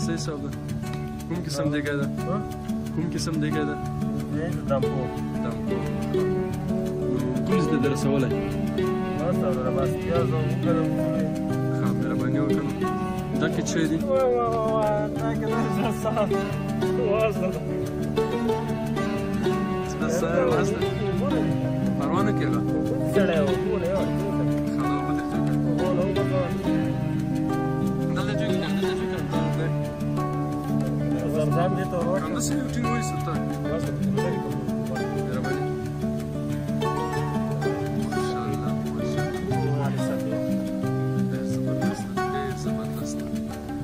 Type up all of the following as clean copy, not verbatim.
صحیح صاحب ده کوم قسم دیګی ده کوم قسم دیګی ده دام پوخ نو کوم زده درسولی بس اوره بس پیاز او وکړم ښه مهرباني وکړه دا کې څه دي دا کې دا صاحب واسطه دا څه واسطه پروا نه کېږه سړی و ټوله یو زمزم دې ته ورکړه همداسې یو ټینګ ونیسه ته مهرباني ماشاءالله ماشاءالله ډېر زبردست ده ډېر زبردست ده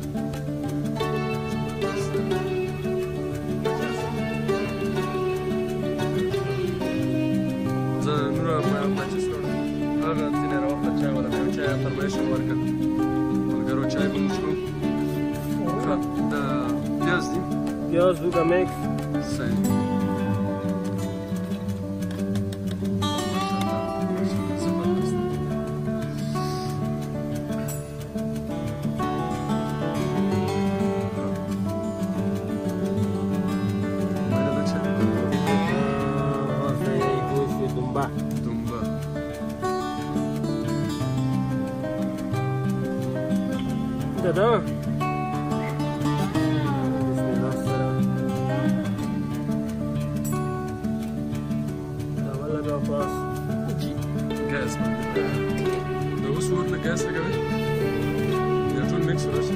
زه نوره مچس راوړم هغه ځینې راوخته چای والا مې یو چای فرمایش مې ورکړ ملګرو چای به وڅښو ښه دا پیاز دي پیاز وګه میکس صحیح da ګاز د اوس ورله ګاز لګوي یا ټول مکس راشي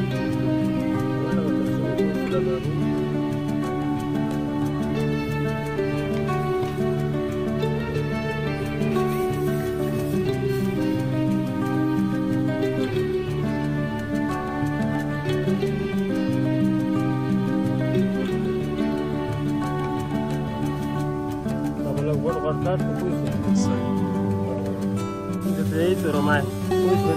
guardar tu questo vedete ormai questo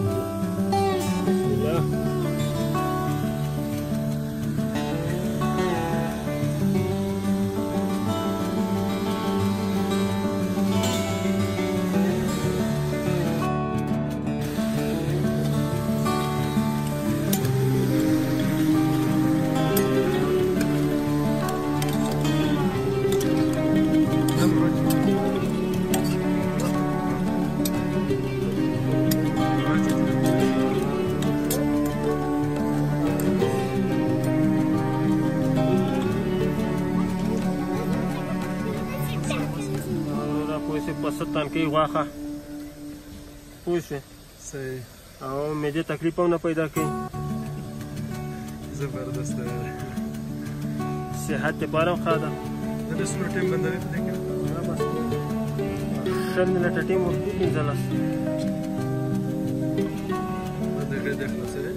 پسه تنکۍ غوښه پوه شوې صحیح او معدې تکلیف هم نه پیدا کوي زبردست دی صحت دپاره هم ښه ده دا بیا څومره ټایم بندوې په دې کې 20 منټه ټایم ورکړي 15 د هغې د خلاصېدې